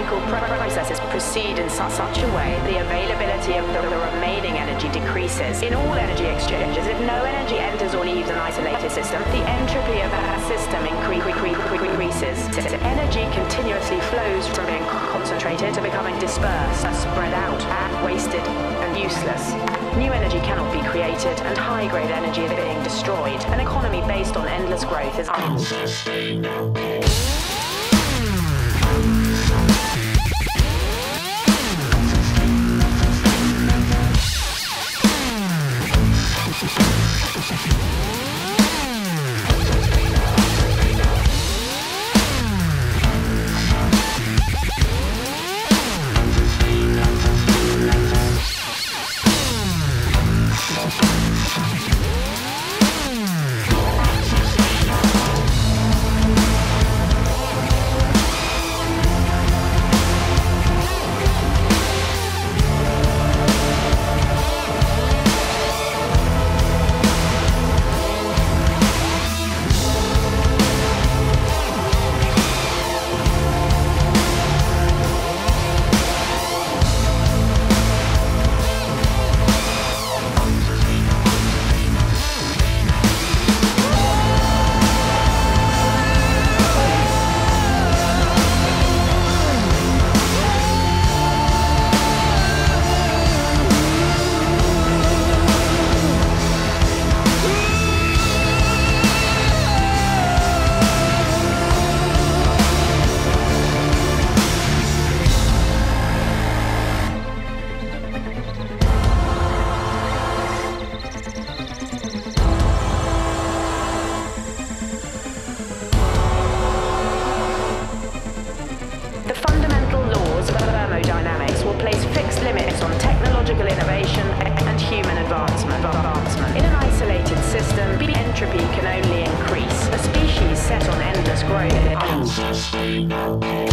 technological processes proceed in such a way the availability of the remaining energy decreases. In all energy exchanges, if no energy enters or leaves an isolated system, the entropy of that system increases. Energy continuously flows from being concentrated to becoming dispersed, spread out, wasted, and useless. New energy cannot be created, and high-grade energy is being destroyed. An economy based on endless growth is unsustainable. Innovation and human advancement. In an isolated system, entropy can only increase. A species set on endless growth.